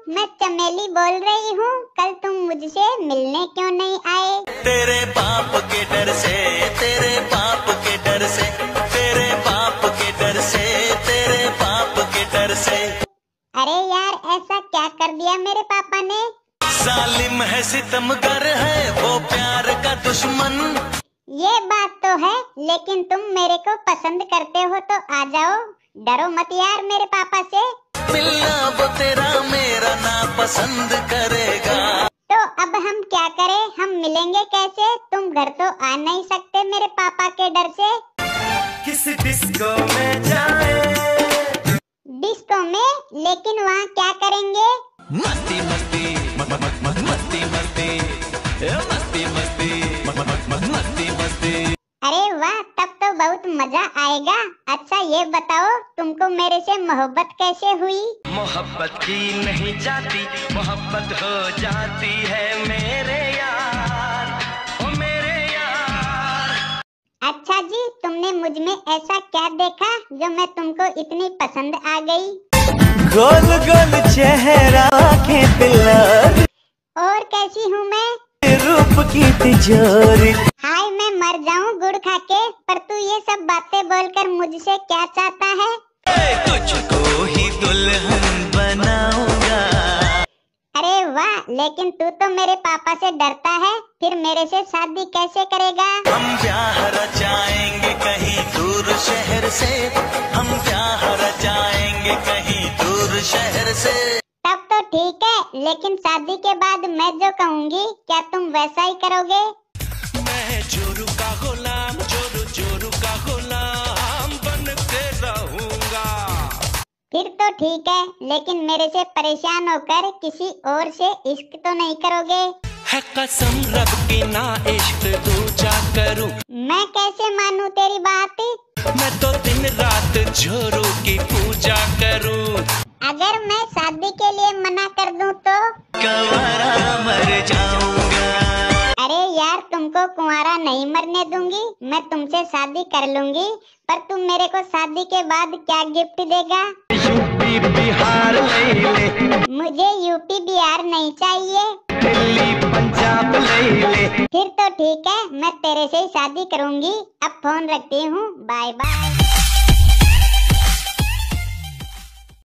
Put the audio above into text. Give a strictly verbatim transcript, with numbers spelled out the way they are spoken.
मैं चमेली बोल रही हूँ, कल तुम मुझसे मिलने क्यों नहीं आए? तेरे बाप के डर से, तेरे बाप के डर से, तेरे बाप के डर से, तेरे बाप के डर से। अरे यार, ऐसा क्या कर दिया मेरे पापा ने? जालिम है, सितमगर है, वो प्यार का दुश्मन। ये बात तो है, लेकिन तुम मेरे को पसंद करते हो तो आ जाओ, डरो मत यार मेरे पापा से। मिलना वो तेरा मेरा ना पसंद करेगा। तो अब हम क्या करें? हम मिलेंगे कैसे? तुम घर तो आ नहीं सकते मेरे पापा के डर से। किस डिस्को में जाए? डिस्को में? लेकिन वहाँ क्या करेंगे? मस्ती मस्ती मस्ती मस्ती मस्ती मस्ती मस्ती मस्ती। अरे वाह, तब तो बहुत मजा आएगा। अच्छा ये बताओ, तुमको मेरे से मोहब्बत कैसे हुई? मोहब्बत की नहीं जाती, मोहब्बत हो जाती है मेरे यार, ओ मेरे यार। अच्छा जी, तुमने मुझ में ऐसा क्या देखा जो मैं तुमको इतनी पसंद आ गई? गोल गोल चेहरा के पिलर, और कैसी हूँ मैं? रूप की तिजोरी। हाय, मैं मर जाऊं गुड़ खा के, पर तू ये सब बातें बोलकर मुझसे क्या चाहता है? तुझको ही दुल्हन बनाऊंगा। अरे वाह, लेकिन तू तो मेरे पापा से डरता है, फिर मेरे से शादी कैसे करेगा? हम ब्याह रचाएंगे कहीं दूर शहर से, हम ब्याह रचाएंगे कहीं दूर शहर से। तब तो ठीक है, लेकिन शादी के बाद मैं जो कहूँगी क्या तुम वैसा ही करोगे? मैं जोरू का गुलाम, जोरू जोरू का गुलाम बन के रहूंगा। फिर तो ठीक है, लेकिन मेरे से परेशान होकर किसी और से इश्क तो नहीं करोगे? है कसम रब की ना इश्क दूजा करूं। मैं कैसे मानूं तेरी बात? मैं तो दिन रात जोरू की पूजा करूं। अगर मैं शादी के लिए मना कर दूं तो? कुंवारा मर जाऊंगा। अरे यार, तुमको कुंवारा नहीं मरने दूंगी, मैं तुमसे शादी कर लूंगी, पर तुम मेरे को शादी के बाद क्या गिफ्ट देगा? यूपी बिहार ले ले। मुझे यूपी बिहार नहीं चाहिए, दिल्ली पंजाब ले ले। फिर तो ठीक है, मैं तेरे से ही शादी करूंगी। अब फोन रखती हूँ, बाय बाय।